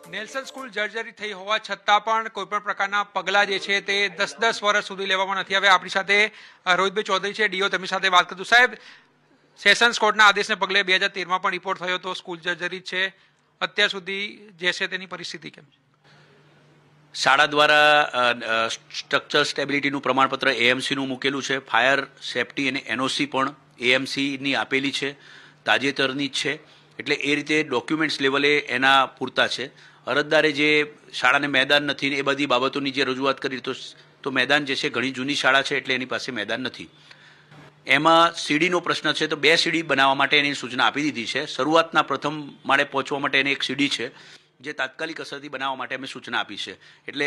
Nelson school જર્જરિત થઈ હોવા છતાં પણ કોઈપણ પ્રકારના પગલાં જે છે તે 10 વર્ષ સુધી લેવામાં નથી આવ્યા. આપણી સાથે રોહિતભાઈ ચૌધરી છે, ડીઓ, તેમની સાથે વાત કરતું. સાહેબ, સેશન્સ કોર્ટના આદેશને પગલે 2013માં પણ રિપોર્ટ થયો હતો, સ્કૂલ જર્જરિત છે. અત્યાર સુધી જે છે તેની પરિસ્થિતિ કેમ? શાળા દ્વારા સ્ટ્રક્ચર સ્ટેબિલિટીનું પ્રમાણપત્ર એએમસીનું મૂકેલું છે. ફાયર સેફટી અને એનઓસી પણ એએમસીની આપેલી છે, તાજેતરની જ છે. એટલે એ રીતે ડોક્યુમેન્ટ્સ લેવલે એના પૂરતા છે. અરજદારે જે શાળાને મેદાન નથી એ બધી બાબતોની જે રજૂઆત કરી તો મેદાન જે છે ઘણી જૂની શાળા છે એટલે એની પાસે મેદાન નથી. એમાં સીડીનો પ્રશ્ન છે તો 2 સીડી બનાવવા માટે એની સૂચના આપી દીધી છે. શરૂઆતના પ્રથમ માળે પહોંચવા માટે એને 1 સીડી છે જે તાત્કાલિક અસરથી બનાવવા માટે અમે સૂચના આપી છે. એટલે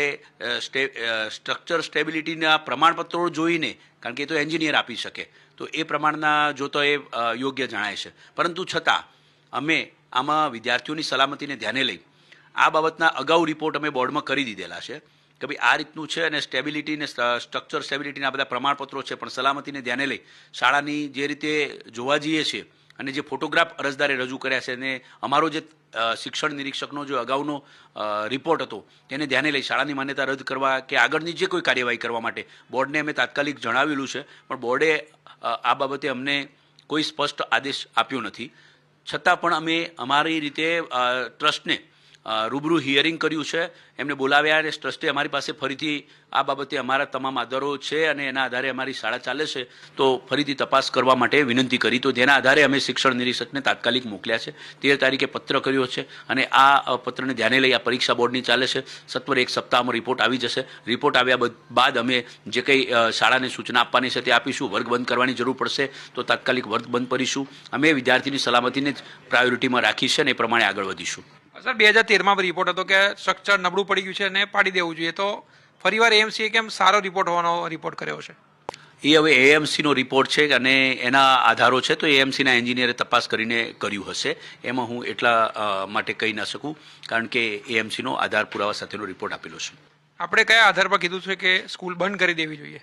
સ્ટ્રક્ચર સ્ટેબિલિટીના પ્રમાણપત્રો જોઈને, કારણ કે એ તો એન્જિનિયર આપી શકે, તો એ પ્રમાણના જોતો એ યોગ્ય જણાય છે. પરંતુ છતાં અમે આમાં વિદ્યાર્થીઓની સલામતીને ધ્યાને લઈ આ બાબતના અગાઉ રિપોર્ટ અમે બોર્ડમાં કરી દીધેલા છે કે ભાઈ આ રીતનું છે અને સ્ટેબિલિટી ને સ્ટ્રક્ચર સ્ટેબિલિટીના બધા પ્રમાણપત્રો છે, પણ સલામતીને ધ્યાને લઈ શાળાની જે રીતે જોવા જઈએ છીએ અને જે ફોટોગ્રાફ અરજદારે રજૂ કર્યા છે અને અમારો જે શિક્ષણ નિરીક્ષકનો જે અગાઉનો રિપોર્ટ હતો તેને ધ્યાને લઈ શાળાની માન્યતા રદ કરવા કે આગળની જે કોઈ કાર્યવાહી કરવા માટે બોર્ડને અમે તાત્કાલિક જણાવેલું છે, પણ બોર્ડે આ બાબતે અમને કોઈ સ્પષ્ટ આદેશ આપ્યો નથી. છતાં પણ અમે અમારી રીતે ટ્રસ્ટને રૂબરૂ હિયરિંગ કર્યું છે, એમને બોલાવ્યા અને ટ્રસ્ટે અમારી પાસે ફરીથી આ બાબતે અમારા તમામ આધારો છે અને એના આધારે અમારી શાળા ચાલે છે તો ફરીથી તપાસ કરવા માટે વિનંતી કરી. તો જેના આધારે અમે શિક્ષણ નિરીક્ષકને તાત્કાલિક મોકલ્યા છે. 13 તારીખે પત્ર કર્યો છે અને આ પત્રને ધ્યાને લઈ આ પરીક્ષા બોર્ડની ચાલે છે. સત્વરે 1 સપ્તાહમાં રિપોર્ટ આવી જશે. રિપોર્ટ આવ્યા બાદ અમે જે કંઈ શાળાને સૂચના આપવાની છે તે આપીશું. વર્ગ બંધ કરવાની જરૂર પડશે તો તાત્કાલિક વર્ગ બંધ કરીશું. અમે વિદ્યાર્થીની સલામતીને જ પ્રાયોરિટીમાં રાખી છે અને એ પ્રમાણે આગળ વધીશું. સર, 2013માં રિપોર્ટ હતો કે સ્ટ્રક્ચર નબળું પડી ગયું છે અને પાડી દેવું જોઈએ, તો ફરીવાર એએમસીએ કેમ સારો રિપોર્ટ હોવાનો રિપોર્ટ કર્યો છે? એ હવે એએમસીનો રિપોર્ટ છે અને એના આધારો છે તો એએમસીના એન્જિનિયરે તપાસ કરીને કર્યું હશે. એમાં હું એટલા માટે કહી ના શકું કારણ કે એએમસીનો આધાર પુરાવા સાથેનો રિપોર્ટ આપેલો છે. આપણે કયા આધાર પર કીધું છે કે સ્કૂલ બંધ કરી દેવી જોઈએ?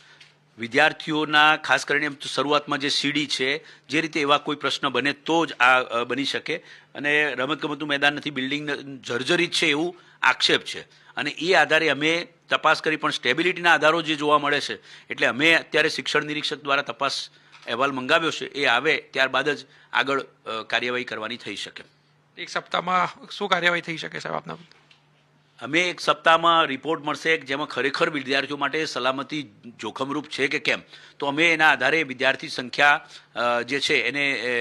વિદ્યાર્થીઓના ખાસ કરીને શરૂઆતમાં જે સીડી છે, જે રીતે એવા કોઈ પ્રશ્ન બને તો જ આ બની શકે. અને રમતગમતનું મેદાન નથી, બિલ્ડિંગ જર્જરિત છે એવું આક્ષેપ છે અને એ આધારે અમે તપાસ કરી, પણ સ્ટેબિલિટીના આધારો જે જોવા મળે છે એટલે અમે અત્યારે શિક્ષણ નિરીક્ષક દ્વારા તપાસ અહેવાલ મંગાવ્યો છે. એ આવે ત્યારબાદ જ આગળ કાર્યવાહી કરવાની થઈ શકે. 1 સપ્તાહમાં શું કાર્યવાહી થઈ શકે સાહેબ આપના? અમે 1 સપ્તાહમાં રિપોર્ટ મળશે જેમાં ખરેખર વિદ્યાર્થીઓ માટે સલામતી જોખમરૂપ છે કે કેમ, તો અમે એના આધારે વિદ્યાર્થી સંખ્યા જે છે એને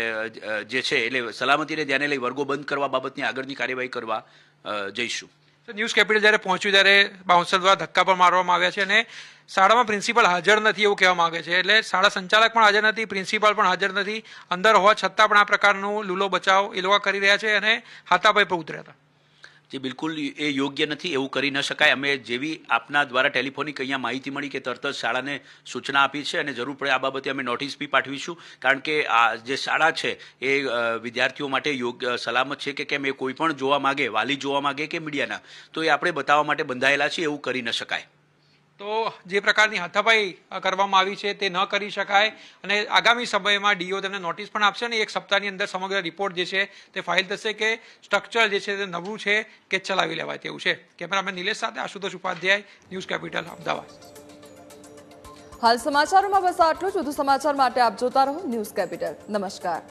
જે છે એટલે સલામતીને ધ્યાને લઈ વર્ગો બંધ કરવા બાબતની આગળની કાર્યવાહી કરવા જઈશું. ન્યૂઝ કેપિટલ જ્યારે પહોંચ્યું ત્યારે બાઉન્સર દ્વારા ધક્કા પણ મારવામાં આવ્યા છે અને શાળામાં પ્રિન્સિપાલ હાજર નથી એવું કહેવામાં આવે છે. એટલે શાળા સંચાલક પણ હાજર નથી, પ્રિન્સિપાલ પણ હાજર નથી. અંદર હોવા છતાં પણ આ પ્રકારનું લૂલો બચાવ એ લોકો કરી રહ્યા છે અને હાથાપાઈ પર ઉતર્યા હતા. જે બિલકુલ એ યોગ્ય નથી, એવું કરી ન શકાય. અમે જેવી આપના દ્વારા ટેલિફોનિક અહીંયા માહિતી મળી કે તરત જ શાળાને સૂચના આપી છે અને જરૂર પડે આ બાબતે અમે નોટિસ બી પાઠવીશું. કારણ કે આ જે શાળા છે એ વિદ્યાર્થીઓ માટે યોગ્ય સલામત છે કે કેમ એ કોઈ પણ જોવા માગે, વાલી જોવા માગે કે મીડિયાના, તો એ આપણે બતાવવા માટે બંધાયેલા છીએ. એવું કરી ન શકાય. તો જે પ્રકારની હાથાપાઈ કરવામાં આવી છે તે ન કરી શકાય અને આગામી સમયમાં ડીઓ તેમને નોટિસ પણ આપશે અને 1 સપ્તાહની અંદર સમગ્ર રિપોર્ટ જે છે તે ફાઇલ થશે કે સ્ટ્રક્ચર જે છે તે નબળું છે કે ચલાવી લેવાય તેવું છે. કેમેરામેન નિલેશ સાથે આશુતોષ ઉપાધ્યાય, ન્યૂઝ કેપિટલ, અમદાવાદ. હાલ સમાચારોમાં બસ આટલું જ. વધુ સમાચાર માટે આપ જોતા રહો ન્યૂઝ કેપિટલ. નમસ્કાર.